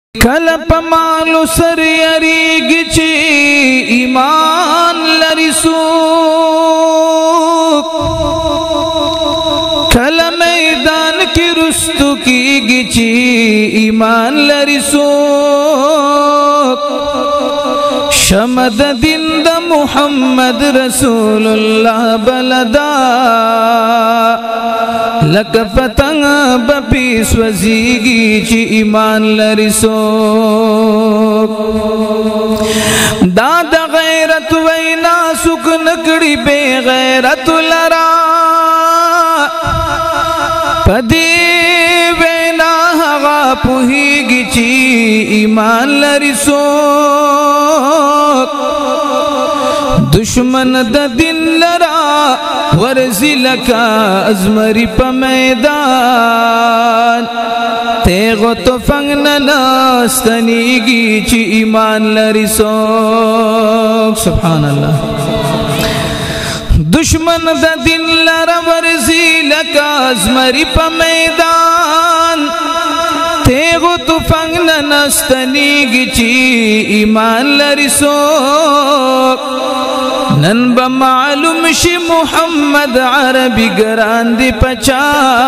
کله په مالو سر یریږي چې ایمان لري څوک کله میدان کې رستو کېږي چې ایمان لري څوک شمع د دین د محمد رسول الله بلدا لک پتنگ بپی سوزیگی چی ایمان لري څوک دا د غیرت وینا سوک نکړي بے غیرت لرا پدی وینا هغه پوهیږي چې ایمان لري څوک دشمن د دین لرا ورزی لکا ازمری پا میدان تیغو تو فنگنا ناستنیگی چی ایمان لري څوک سبحان اللہ دشمن د دین لرا ورزی لکا ازمری پا میدان تیغو تو فنگنا ناستنیگی چی ایمان لري څوک نن با معلوم شي محمد عربی گران دی پچا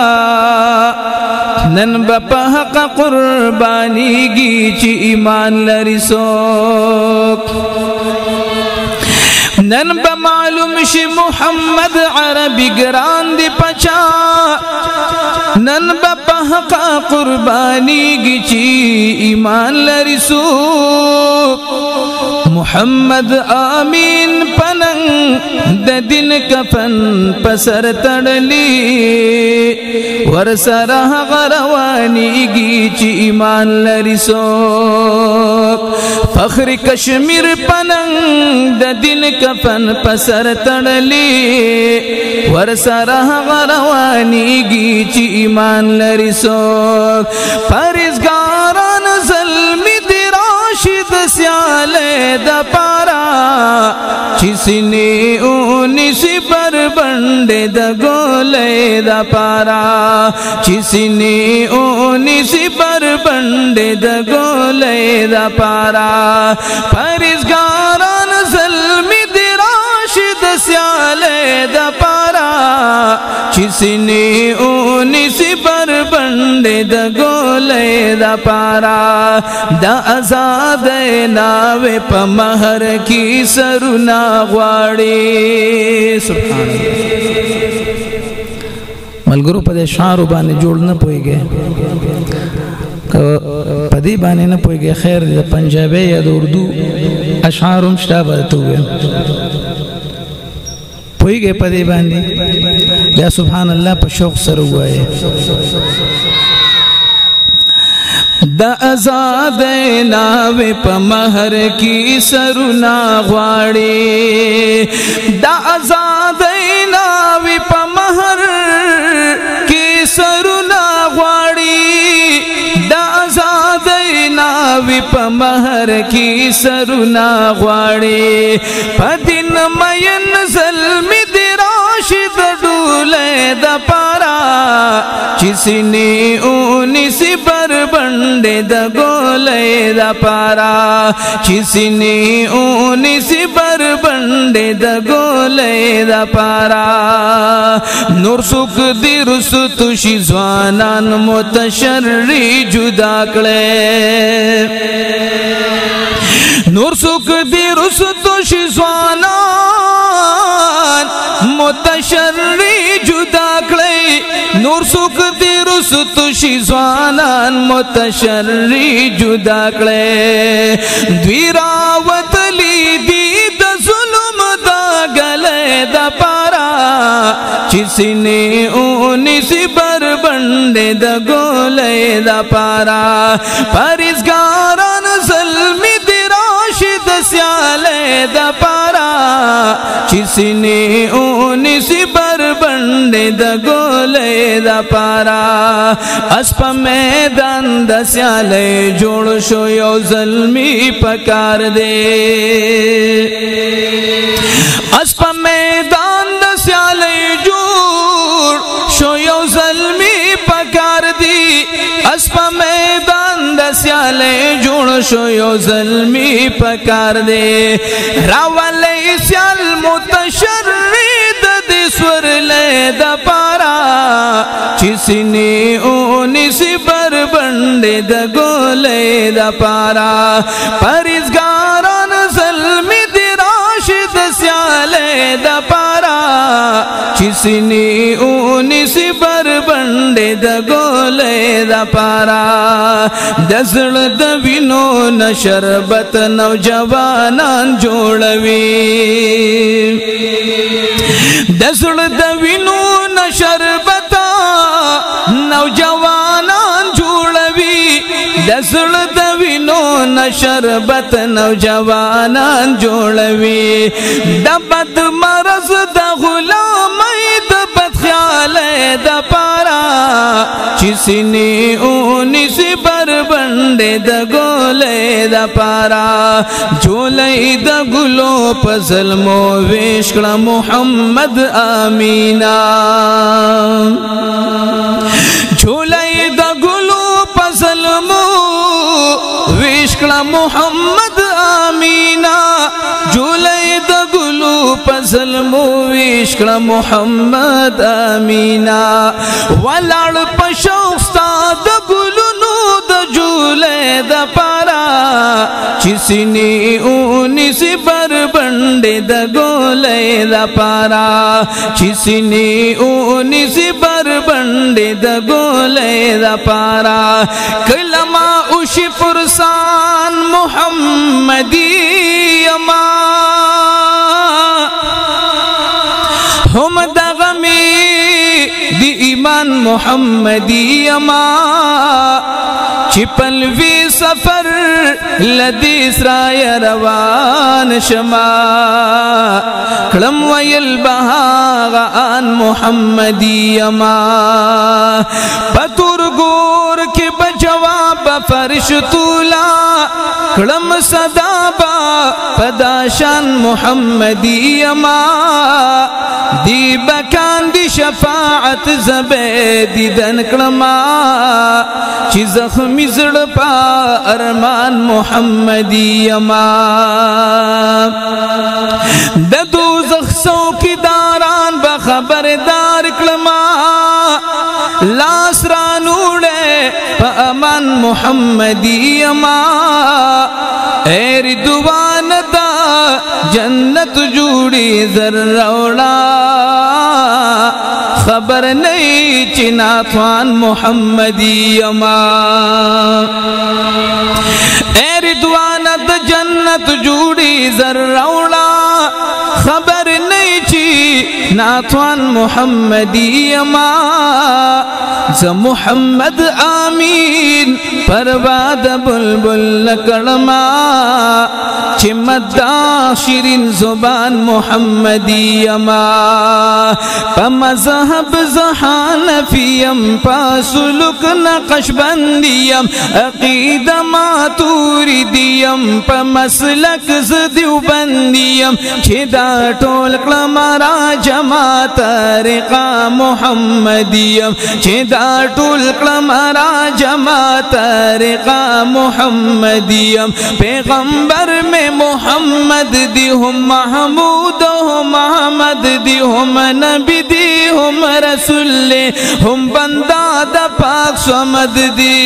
نن با په حق قربانیږي چې ایمان لري څوک نن با معلوم شي محمد عربی گران دی پچا نن با په حق قربانیږي چې ایمان لري څوک محمد آمین پننگ د دین کفن پسر تڑلی ورسره غروانیږي چې ایمان لري څوک فخر کشمیر پننگ د دین کفن پسر تڑلی ورسره غروانیږي چې ایمان لري څوک پرهیزګاران زلمی دی راشد سیاله د پارا چې سینې اونیسی پر بنډې د ګولې د پارا چې سینې اونیسی پر بنډې د ګولې د پارا پرهیزګاران زلمی دی راشد سیاله د پارا چې سینې اونیسی پر بنډې د ګولې د پارا د آزاد ناوې په مہر کی سرنا غواړي سبحان الله ملګرو په اشعار باندې جوړ نه پويږي پدی باندې نه پويږي خیر د پنجابي یا د اردو اشعار هم شته ورته پويږي پدی باندې بیا سبحان الله په شوق سره وایي دا آزاد ناوې په مہر کی سرنا غواړي دا آزاد ناوې په مہر کی سرنا غواړي دا آزاد ناوې په مہر کی سرنا غواړي پدین مین زلمی دی راشد ډولې د پارا چې سینې اونیسی پر بنډې د ګولې د پارا چې سینې اونیسی پر بنډې د ګولې د پارا نور څوک دی رستو شي ځوانان متشری جدا کړي نور څوک دی رستو شي ځوانان متشری جدا کړي نور څوک دی رستو شي ځوانان متشری جدا کړي دوی راوتلی دی د ظلم دا غلې د پارا چې سینې اونیسی پر بنډې د ګولې د پارا پرهیزګاران زلمی دی راشد سیاله د پارا چې سینې اونیسی پر بنډې د ګولې د پارا اس په میدان د سیاله جوړ شو یو زلمی پکار دے اس په میدان د سیاله جوړ شو یو زلمی پکار دی اس په میدان د سیاله جوړ شو یو زلمی پکار دے راولی سیال متشرد دی سور لید پارا چی سینی اونی سی بر بندے دا گولے دا پارا پریزگاران زلمی دی راشد سیالے دا پارا چی سینی اونی سی بر بندے دا گولے دا پارا دزل دا وینو نشربت نوجوانان جوڑوی دزل دا وینو نشربت نوجوانان جوڑوی دزل دا وینو نشربت نوجوانان جوڑوی دا بد مرض دا غلامی دا بد خیال دا پارا چی سینی اونی سی بر بندے دا گولے دا پارا جولئی دا گلو پزلمو ویشکڑا محمد آمینا جولئی دا گلو پزلمو ویشکڑا محمد آمینا جولئی دا گلو پزلمو ویشکڑا محمد آمینا والار پشوستا دا گلو نو دا جولئی دا پارا چی سینی اونی سی بر بندے دا گولے دا پارا چی سینی اونی سی بر بندے دا گولے دا پارا کلمہ اوشی فرسان محمدی اما ہم دا غمی دی ایمان محمدی اما چپلوی سفر لدیس رای روان شما کلم ویل بہاغان محمدی اما پتور گور کی بجواب فرش تولا کلم صدابا پداشان محمدی اما دی بکان دی شفاعت زبیدی دن کلما چی زخمی زڑ پا ارمان محمدی اما ددو زخصو کی داران بخبردار کلما لاس رانوڑے پا امان محمدی اما ایری دوان دا جنت جوڑی ذر روڑا خبر نہیں چناتوان محمدی اما اے ردوان دا جنت جوڑی ذر روڑا خبر نہیں چی ناتوان محمدی اما ز محمد آمین پرواد بلبل لکڑما چمدہ شیرین زبان محمدی اما پا مذہب زحانفیم پا سلوک نقش بندیم عقید ماتوریدیم پا مسلک زدیو بندیم چی دا ٹول کلمارا جماعت رقا محمدیم چی دا ٹول کلمارا جماعت رقا محمدیم پیغمبر میں محمد دی ہم محمود ہم احمد دی ہم نبی دی ہم رسول ہم بندہ دا پاک سمد دی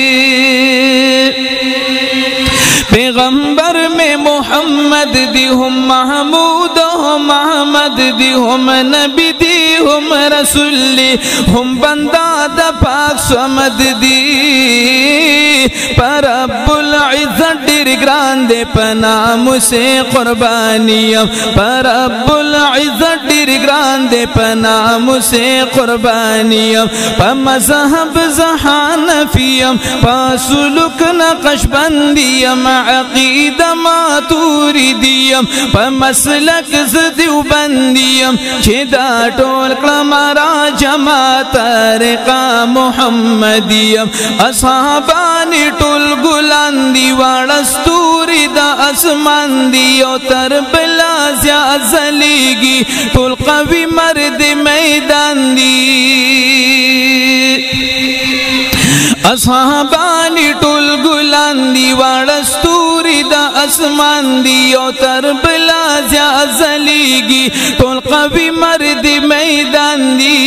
پیغمبر میں محمد دی ہم محمود ہم احمد دی ہم نبی دی ہم رسول ہم بندہ دا پاک سمد دی پر رب العزت ڈیر گران دے پنام سے قربانیم پر رب العزت ڈیر گران دے پنام سے قربانیم پر مذہب زحانفیم پر سلوک نقش بندیم عقید ماتوریدیم پر مسلک زدیو بندیم چی دا ٹول کلمارا جماعت رقا محمدیم اصحابانی ٹول گلان دی وارستوری دا اسمان دیو تر بلا زیازلیگی ٹول قوی مرد میدان دی اصحابانی ټول ګلان دی وړستوري د اسمان دی او تر بلا ځلیږي ټول قوي مرد میدان دی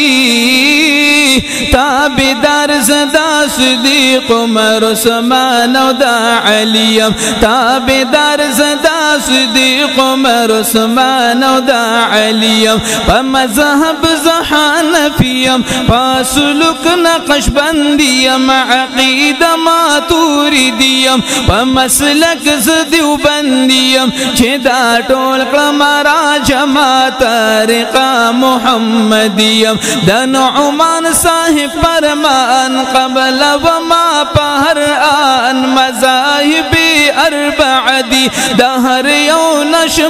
تابعدار زدا صدیق عمر عثمان او د علیم تابعدار زدا صدیق عمر عثمان او د علیم په مذهب حنفیم په سلوک نقشبندیم عقیده ماتوریدیم په مسلک دیوبندیم چې دا ټول کړم را جماعت طریقه محمدیم د نعمان صاحب فرمان قبل وما په هر آن مذاهب اربع دی د هر یو نشم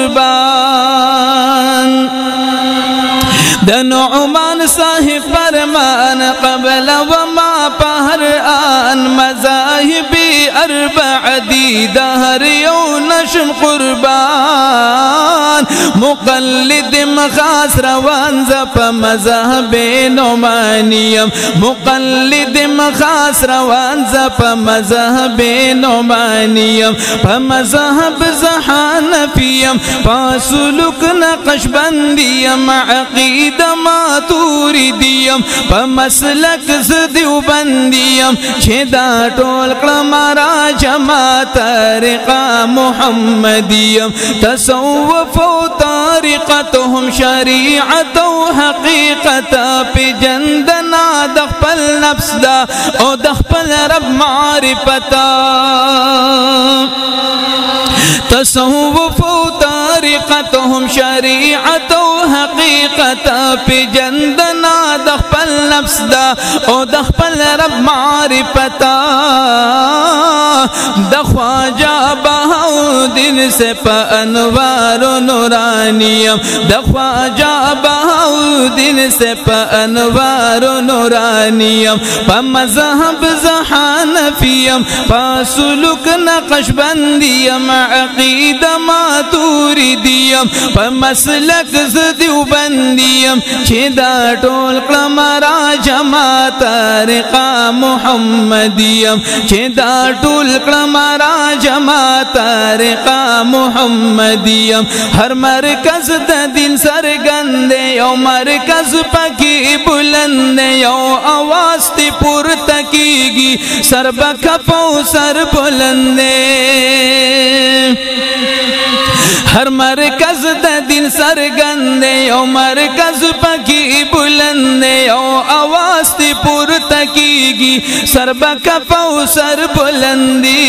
قربان د نعمان صاحب فرمان قبل وما په هر آن مذاهب اربع دی د هر یو نشم قربان مقلد خاص روان ز په مذهب نعمانیم مقلد خاص روان ز په مذهب نعمانیم په مذهب حنفیم په سلوک نقشبندیم عقیده ماتوریدیم په مسلک دیوبندیم چې دا ټول کړم را جماعت طریقه محمدیم تصوف او طریقتهم شریعت او حقیقت په جندنا د خپل نفس دا او د خپل رب معرفت تصوف او طریقتهم شریعت او حقیقت په جندنا د خپل نفس دا او د خپل رب معرفت د خواجہ بہاؤدین سے پا انوار نورانیم د خواجہ بہاؤدین سے پا انوار نورانیم پا مذہب حنفیم پا سلوک نقشبندیم عقیدہ ماتوریدیم پا مسلک دیوبندیم چی دا ټول کړم را جماعت طریقہ محمدیم چی دا ټول کړم را جماعت طریقہ محمدیم هر مرکز د دین سرګند یو مرکز پکې بلند یو اواز تی پورته کیږي سر بکفو سر بلند ہر مرکز د دین سرګند یو مرکز پکې بلند یو اواز تی پورته کیږي سر بکفو سر بلندی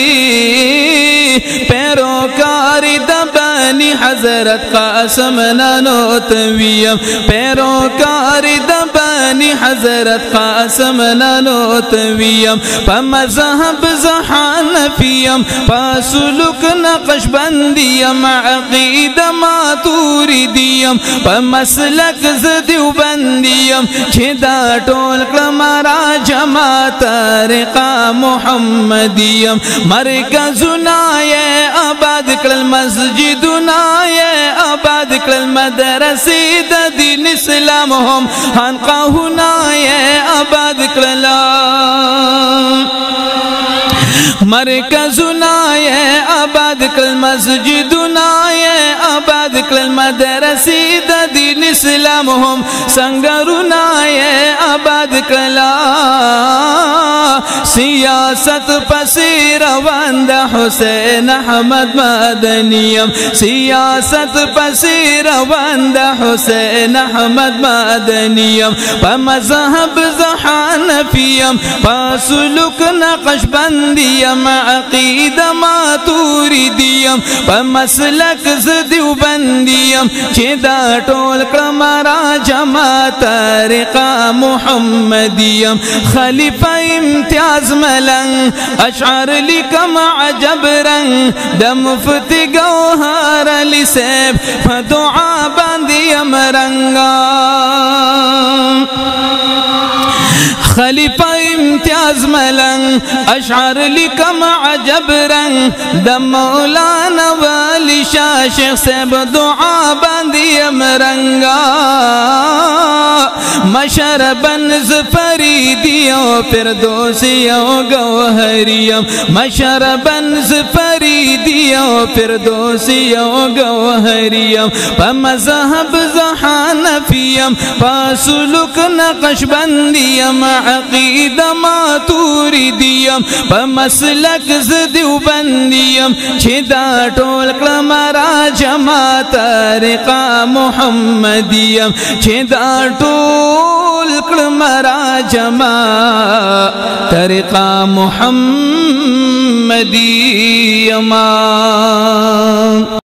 پیروکار د بانی حضرت قاسم نانوتویم پیروکار د بانی حضرت قاسم نانوتویم په مذهب حنفیم په سلوک نقشبندیم عقیده ماتوریدیم په مسلک دیوبندیم چې دا ټول کړم را جماعت طریقه محمدیم مرکزونه یې آباد کړل مسجدونه یې آباد کړل مدرسې د دین اسلام هم خانقاهونه یې آباد کړل مرکزونه یې آباد کړل مسجدونه یې آباد کړل مدرسې د دین اسلام هم سنگرونه یې آباد کړل سیاست پسې روان د حسین احمد مدنیم سیاست پسې روان د حسین احمد مدنیم په مذهب حنفیم په سلوک نقشبندیم عقیده ماتوریدیم په مسلک دیوبندیم چې دا ټول کړم را جماعت طریقه محمدیم خلیفہ امتیاز ملنگ اشعار لکم عجب رنگ د مفتی گوهر علی سیب فدعا باندیم رنگا خلیفہ امتیاز ملنگ اشعار لکم عجب رنگ د مولانا والی علی شاہ شیخ صاحب دعا باندې امرنګا مشربن زفریدی او فردوسی او گوهریم مشربن زفریدی او فردوسی او گوهریم پا مذهب زحانفیم پا سلوک نقشبندیم عقید ماتوریدیم پا مسلک زدیوبندیم چی دا ټول کلم را جما طریقہ محمدیم چی دا ټول کلم را جما طریقہ محمدیم